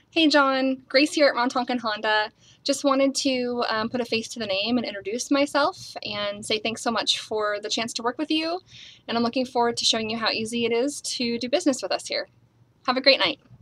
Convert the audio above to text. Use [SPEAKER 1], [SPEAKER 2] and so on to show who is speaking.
[SPEAKER 1] Hey John, Grace here at Montonkin Honda. Just wanted to put a face to the name and introduce myself and say thanks so much for the chance to work with you. And I'm looking forward to showing you how easy it is to do business with us here. Have a great night.